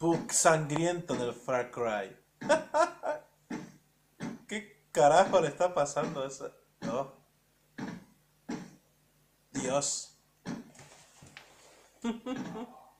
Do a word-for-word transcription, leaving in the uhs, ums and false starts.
Pug sangriento en el Far Cry. ¿Qué carajo le está pasando a esa? Oh, Dios.